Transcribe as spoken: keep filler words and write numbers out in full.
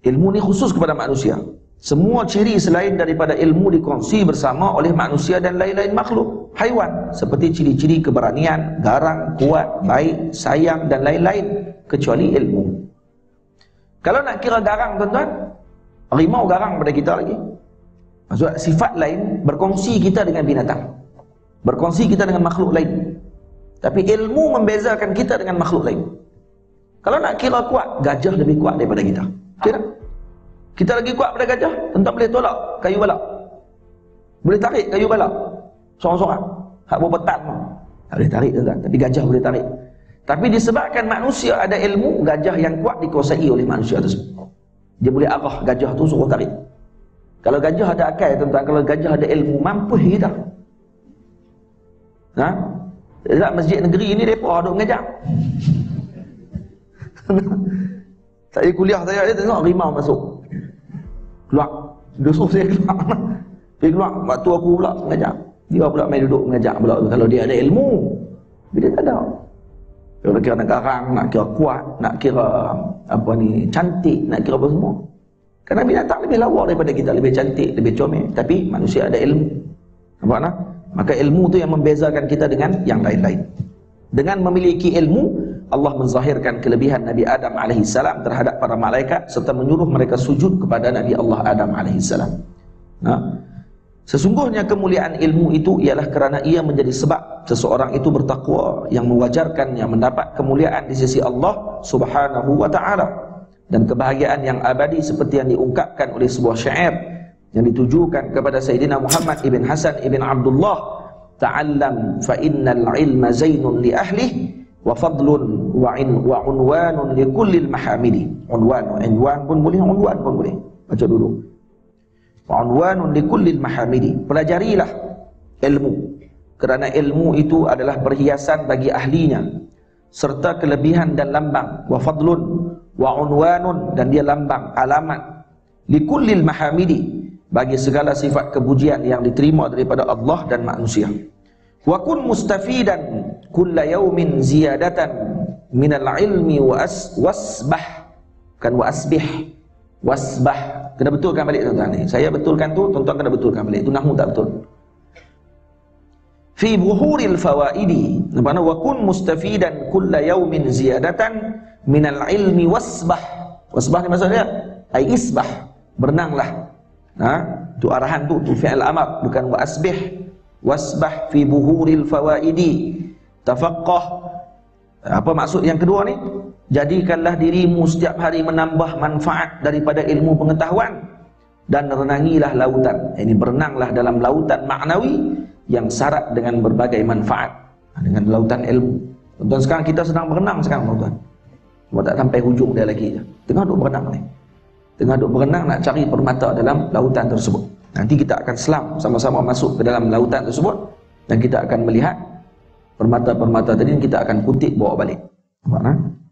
Ilmu ni khusus kepada manusia. Semua ciri selain daripada ilmu dikongsi bersama oleh manusia dan lain-lain makhluk haiwan, seperti ciri-ciri keberanian, garang, kuat, baik, sayang dan lain-lain, kecuali ilmu. Kalau nak kira garang, tuan-tuan, harimau garang pada kita lagi. Maksud sifat lain berkongsi kita dengan binatang, berkongsi kita dengan makhluk lain. Tapi ilmu membezakan kita dengan makhluk lain. Kalau nak kira kuat, gajah lebih kuat daripada kita. Kira kita lagi kuat pada gajah, tuan-tuan boleh tolak kayu balak, boleh tarik kayu balak sorang-sorang, hak berapa tan tak boleh tarik, tuan-tuan. Tapi gajah boleh tarik. Tapi disebabkan manusia ada ilmu, gajah yang kuat dikuasai oleh manusia tersebut. Dia boleh arah gajah tu suruh tarik. Kalau gajah ada akal, tuan-tuan, kalau gajah ada ilmu, mampu kita. Ha? Tak, masjid negeri ni mereka duk mengajar. Saya kuliah saya, dia tengok rimau masuk, keluar, dia suruh saya keluar. Dia keluar, waktu aku pula mengajar, dia pula main duduk mengajar pula. Kalau dia ada ilmu, dia tak ada. Kalau kira nak garang, nak kira kuat, nak kira apa ni, cantik, nak kira apa semua. Kerana binatang lebih lawa daripada kita, lebih cantik, lebih comel. Tapi manusia ada ilmu. Nampak tak? Maka ilmu tu yang membezakan kita dengan yang lain-lain. Dengan memiliki ilmu, Allah menzahirkan kelebihan Nabi Adam alaihissalam terhadap para malaikat serta menyuruh mereka sujud kepada Nabi Allah Adam alaihissalam. Nah, sesungguhnya kemuliaan ilmu itu ialah kerana ia menjadi sebab seseorang itu bertakwa yang mewajarkannya mendapat kemuliaan di sisi Allah Subhanahu wa taala dan kebahagiaan yang abadi seperti yang diungkapkan oleh sebuah syair yang ditujukan kepada Sayyidina Muhammad ibn Hasan ibn Abdullah, ta'allam fa innal ilma zainun li ahlihi wa fadlun wa in wa unwanun li kulli mahamidi. Unwan, unwan pun boleh, unwan pun boleh. Baca dulu. Wa unwanun li kulli mahamidi. Pelajarilah ilmu, kerana ilmu itu adalah perhiasan bagi ahlinya serta kelebihan dan lambang. Wa fadlun wa unwanun, dan dia lambang, alamat, li kulli mahamidi, bagi segala sifat kepujian yang diterima daripada Allah dan manusia. Wa kun mustafidan kulla yaumin ziyadatan minal ilmi wa as wasbah, kan wa asbih, wasbah. Kena betulkan balik, tuan-tuan ni. Saya betulkan tu, tuan-tuan kena betulkan balik. Itu nahwu tak betul. Fi buhuril fawaidi, makna wa kun mustafidan kulla yaumin ziyadatan minal ilmi wasbah. Wasbah ni maksudnya ai isbah, berenanglah. Ha, tu arahan tu, tu fi'il amar, bukan wa asbih. Wasbah fi buhuril fawaidi, tafaqqah. Apa maksud yang kedua ni? Jadikanlah dirimu setiap hari menambah manfaat daripada ilmu pengetahuan dan renangilah lautan. Ini berenanglah dalam lautan maknawi yang syarat dengan berbagai manfaat, dengan lautan ilmu. Tuan-tuan, sekarang kita sedang berenang sekarang, tuan-tuan. Cuma tak sampai hujung dia lagi. Tengah duk berenang ni. Tengah duk berenang nak cari permata dalam lautan tersebut. Nanti kita akan selam sama-sama masuk ke dalam lautan tersebut dan kita akan melihat permata-permata tadi, kita akan kutip bawa balik. Nampak tak?